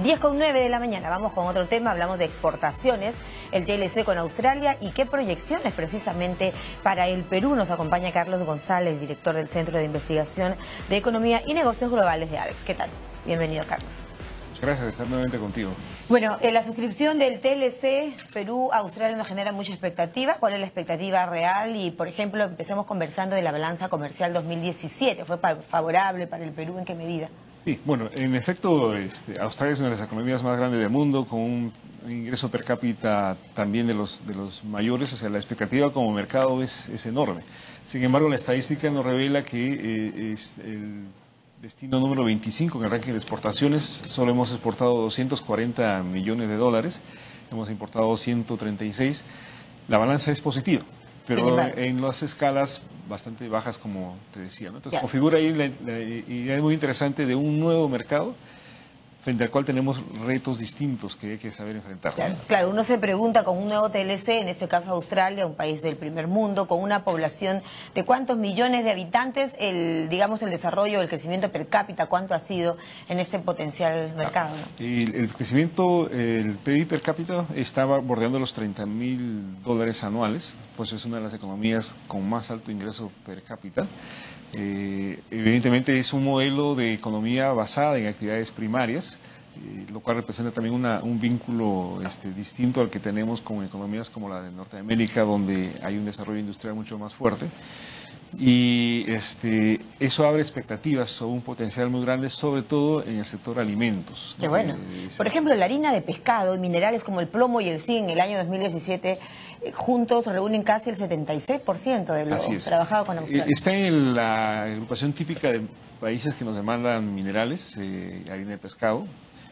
10:09 de la mañana, vamos con otro tema, hablamos de exportaciones, el TLC con Australia y qué proyecciones precisamente para el Perú. Nos acompaña Carlos González, director del Centro de Investigación de Economía y Negocios Globales de ADEX. ¿Qué tal? Bienvenido, Carlos. Gracias de estar nuevamente contigo. Bueno, la suscripción del TLC Perú-Australia nos genera mucha expectativa. ¿Cuál es la expectativa real? Y, por ejemplo, empecemos conversando de la balanza comercial 2017. ¿Fue favorable para el Perú? ¿En qué medida? Sí, bueno, en efecto, Australia es una de las economías más grandes del mundo, con un ingreso per cápita también de los mayores, o sea, la expectativa como mercado es enorme. Sin embargo, la estadística nos revela que es el destino número 25 en el ranking de exportaciones. Solo hemos exportado 240 millones de dólares, hemos importado 136. La balanza es positiva, pero en las escalas bastante bajas, como te decía, ¿no? Entonces, configura ahí la idea muy interesante de un nuevo mercado frente al cual tenemos retos distintos que hay que saber enfrentar. Claro, uno se pregunta con un nuevo TLC, en este caso Australia, un país del primer mundo, con una población de cuántos millones de habitantes, el desarrollo, el crecimiento per cápita, cuánto ha sido en este potencial mercado, ¿no? El crecimiento, el PIB per cápita estaba bordeando los $30.000 anuales, pues es una de las economías con más alto ingreso per cápita. Evidentemente es un modelo de economía basada en actividades primarias, lo cual representa también un vínculo distinto al que tenemos con economías como la de Norteamérica, donde hay un desarrollo industrial mucho más fuerte. Y eso abre expectativas sobre un potencial muy grande, sobre todo en el sector alimentos. Qué bueno. Por ejemplo, la harina de pescado y minerales como el plomo y el zinc en el año 2017 juntos reúnen casi el 76% de lo trabajado con Australia. Está en la agrupación típica de países que nos demandan minerales, harina de pescado.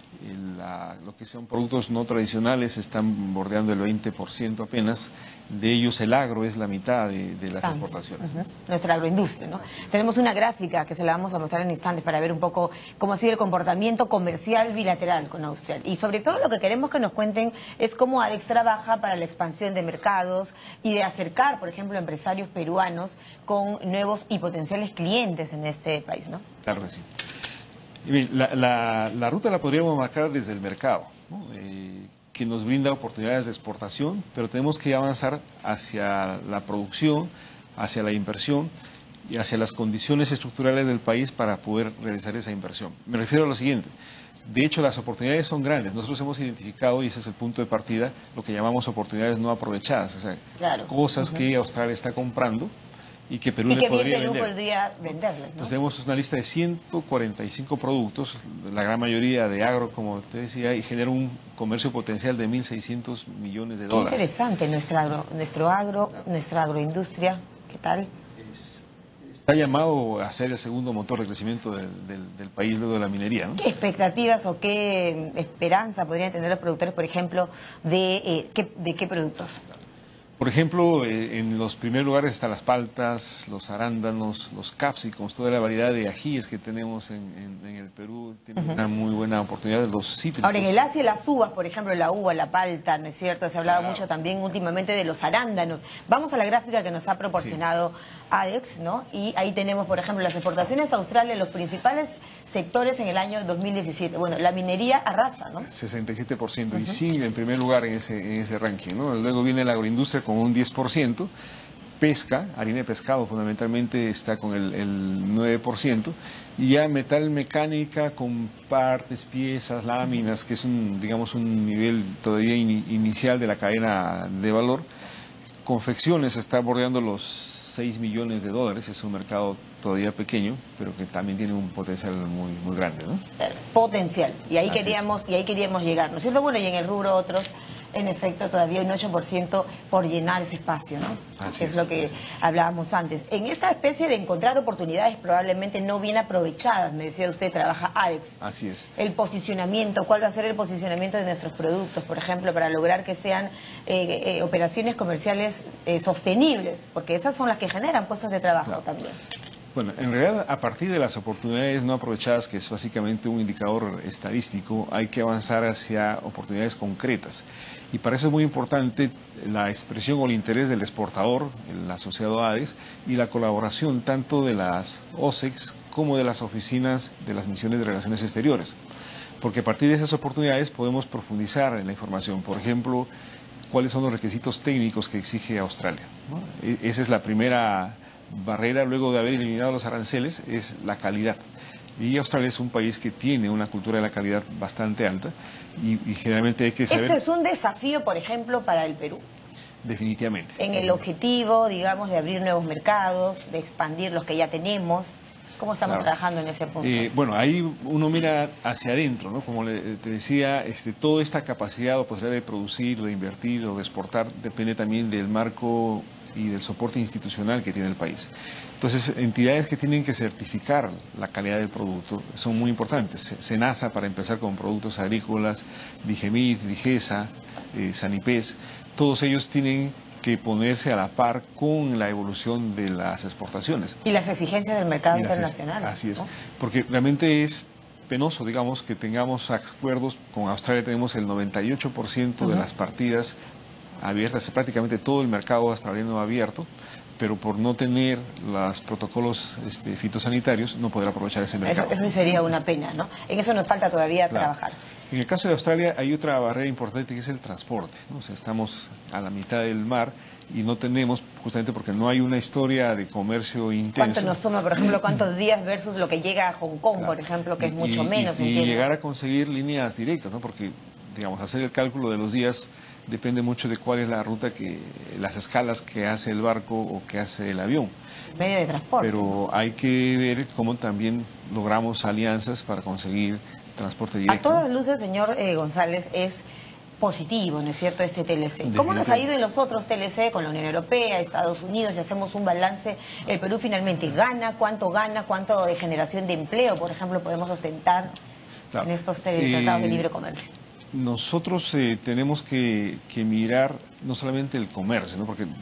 Lo que son productos no tradicionales están bordeando el 20% apenas. De ellos el agro es la mitad de las exportaciones. Nuestra agroindustria, ¿no? Tenemos una gráfica que se la vamos a mostrar en instantes para ver un poco cómo ha sido el comportamiento comercial bilateral con Australia. Y sobre todo lo que queremos que nos cuenten es cómo ADEX trabaja para la expansión de mercados y de acercar, por ejemplo, empresarios peruanos con nuevos y potenciales clientes en este país, ¿no? Claro que sí. Y bien, la ruta la podríamos marcar desde el mercado, ¿no? Que nos brinda oportunidades de exportación, pero tenemos que avanzar hacia la producción, hacia la inversión y hacia las condiciones estructurales del país para poder realizar esa inversión. Me refiero a lo siguiente: de hecho, las oportunidades son grandes. Nosotros hemos identificado, y ese es el punto de partida, lo que llamamos oportunidades no aprovechadas, o sea, cosas que Australia está comprando y que Perú le podría venderle, ¿no? Entonces tenemos una lista de 145 productos, la gran mayoría de agro, como te decía, y genera un comercio potencial de 1.600 millones de dólares. Qué interesante nuestra agroindustria. ¿Qué tal? Está llamado a ser el segundo motor de crecimiento del país luego de la minería, ¿no? ¿Qué expectativas o qué esperanza podrían tener los productores, por ejemplo, de qué productos? Por ejemplo, en los primeros lugares están las paltas, los arándanos, los capsicums, toda la variedad de ajíes que tenemos en el Perú. Tiene una muy buena oportunidad de los cítricos. Ahora, en el Asia, las uvas, por ejemplo, la uva, la palta, ¿no es cierto? Se ha hablado mucho también últimamente de los arándanos. Vamos a la gráfica que nos ha proporcionado ADEX, ¿no? Y ahí tenemos, por ejemplo, las exportaciones a Australia, los principales sectores en el año 2017. Bueno, la minería arrasa, ¿no? 67%, y sigue en primer lugar en ese ranking, ¿no? Luego viene la agroindustria con un 10%, pesca, harina de pescado fundamentalmente está con el 9%, y ya metal mecánica con partes, piezas, láminas, que es un nivel todavía inicial de la cadena de valor. Confecciones está bordeando los 6 millones de dólares, es un mercado todavía pequeño, pero que también tiene un potencial muy grande, ¿no? Potencial, y ahí queríamos llegar, ¿no es cierto? Bueno, y en el rubro otros, en efecto, todavía hay un 8% por llenar ese espacio, ¿no? Que es lo que hablábamos antes. En esta especie de encontrar oportunidades probablemente no bien aprovechadas, me decía usted, trabaja ADEX. Así es. El posicionamiento, ¿cuál va a ser el posicionamiento de nuestros productos, por ejemplo, para lograr que sean operaciones comerciales sostenibles? Porque esas son las que generan puestos de trabajo también. Bueno, en realidad, a partir de las oportunidades no aprovechadas, que es básicamente un indicador estadístico, hay que avanzar hacia oportunidades concretas. Y para eso es muy importante la expresión o el interés del exportador, el asociado ADEX, y la colaboración tanto de las OSEX como de las oficinas de las misiones de relaciones exteriores. porque a partir de esas oportunidades podemos profundizar en la información. Por ejemplo, cuáles son los requisitos técnicos que exige Australia, ¿no? Esa es la primera barrera, luego de haber eliminado los aranceles, es la calidad. Y Australia es un país que tiene una cultura de la calidad bastante alta y generalmente hay que saber... Ese es un desafío, por ejemplo, para el Perú. Definitivamente. En el objetivo, digamos, de abrir nuevos mercados, de expandir los que ya tenemos. ¿Cómo estamos trabajando en ese punto? Bueno, ahí uno mira hacia adentro, ¿no? Como te decía, toda esta capacidad o posibilidad de producir, de invertir o de exportar depende también del marco y del soporte institucional que tiene el país. Entonces, entidades que tienen que certificar la calidad del producto son muy importantes. SENASA, para empezar, con productos agrícolas, DIGEMIT, DIGESA, SANIPES, todos ellos tienen que ponerse a la par con la evolución de las exportaciones. Y las exigencias del mercado internacional. Así es, ¿no? Porque realmente es penoso, digamos, que tengamos acuerdos. Con Australia tenemos el 98% de las partidas abiertas, prácticamente todo el mercado australiano abierto, pero por no tener los protocolos fitosanitarios no poder aprovechar ese mercado. Eso sería una pena, ¿no? En eso nos falta todavía trabajar. En el caso de Australia hay otra barrera importante que es el transporte, ¿no? O sea, estamos a la mitad del mar y no tenemos, justamente porque no hay una historia de comercio intenso. ¿Cuánto nos toma, por ejemplo, cuántos días versus lo que llega a Hong Kong, por ejemplo, que es mucho menos? Y llegar a conseguir líneas directas, ¿no? Porque, digamos, hacer el cálculo de los días depende mucho de cuál es la ruta, las escalas que hace el barco o que hace el avión. Medio de transporte. Pero hay que ver cómo también logramos alianzas para conseguir transporte directo. A todas luces, señor González, es positivo, ¿no es cierto?, este TLC. ¿Cómo nos ha ido en los otros TLC con la Unión Europea, Estados Unidos? Si hacemos un balance, ¿el Perú finalmente gana? ¿Cuánto de generación de empleo, por ejemplo, podemos ostentar en estos tratados de libre comercio? Nosotros tenemos que mirar no solamente el comercio, ¿no? Porque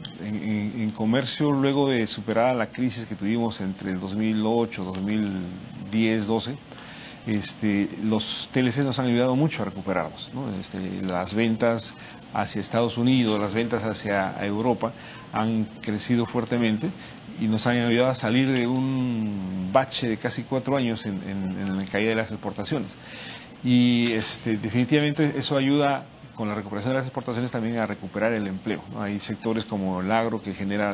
en comercio, luego de superar la crisis que tuvimos entre el 2008, 2010, 12, los TLC nos han ayudado mucho a recuperarnos, ¿no? Las ventas hacia Estados Unidos, las ventas hacia Europa han crecido fuertemente y nos han ayudado a salir de un bache de casi 4 años en la caída de las exportaciones. Y definitivamente eso ayuda, con la recuperación de las exportaciones, también a recuperar el empleo, ¿no? Hay sectores como el agro, que genera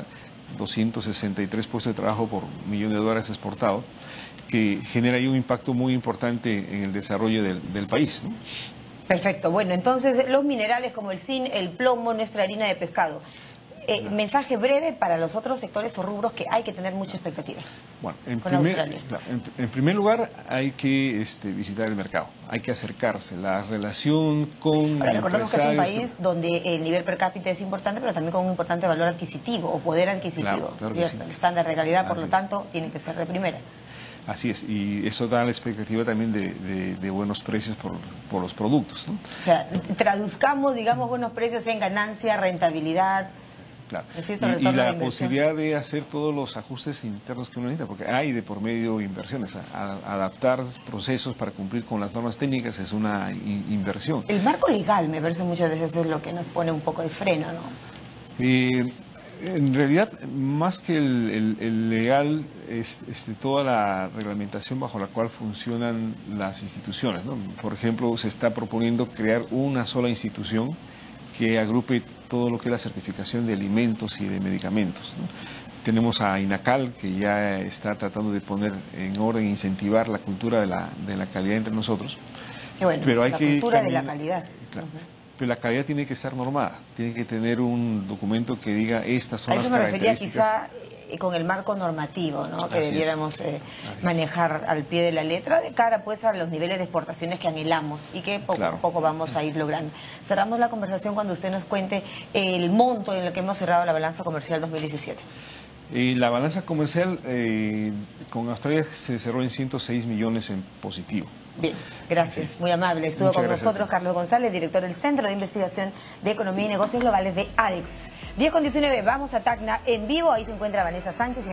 263 puestos de trabajo por $1.000.000 exportados, que genera ahí un impacto muy importante en el desarrollo del país, ¿no? Perfecto. Bueno, entonces los minerales como el zinc, el plomo, nuestra harina de pescado. Mensaje breve para los otros sectores o rubros que hay que tener mucha expectativa. Bueno, en primer lugar hay que visitar el mercado, hay que acercarse, la relación con... Ahora, recordemos que es un país donde el nivel per cápita es importante, pero también con un importante valor adquisitivo o poder adquisitivo. Claro que sí. El estándar de calidad, por lo tanto, tiene que ser de primera. Así es, y eso da la expectativa también de buenos precios por los productos, ¿no? O sea, traduzcamos, digamos, buenos precios en ganancia, rentabilidad... Claro. Y la posibilidad de hacer todos los ajustes internos que uno necesita, porque hay de por medio inversiones. Adaptar procesos para cumplir con las normas técnicas es una inversión. El marco legal, me parece, muchas veces es lo que nos pone un poco de freno, ¿no? En realidad, más que el legal, es toda la reglamentación bajo la cual funcionan las instituciones, ¿no? Por ejemplo, se está proponiendo crear una sola institución que agrupe todo lo que es la certificación de alimentos y de medicamentos, ¿no? Tenemos a INACAL, que ya está tratando de poner en orden e incentivar la cultura de la calidad entre nosotros. Y bueno, pero hay la que cultura de la calidad. Claro. Pero la calidad tiene que estar normada, tiene que tener un documento que diga estas son las características. A eso me refería quizá con el marco normativo, ¿no? Que debiéramos manejar al pie de la letra de cara pues a los niveles de exportaciones que anhelamos y que poco a poco vamos a ir logrando. Cerramos la conversación cuando usted nos cuente el monto en el que hemos cerrado la balanza comercial 2017. La balanza comercial con Australia se cerró en 106 millones en positivo. Bien, gracias, muy amable. Estuvo con nosotros Carlos González, director del Centro de Investigación de Economía y Negocios Globales de ADEX. 10:19, vamos a Tacna en vivo, ahí se encuentra Vanessa Sánchez.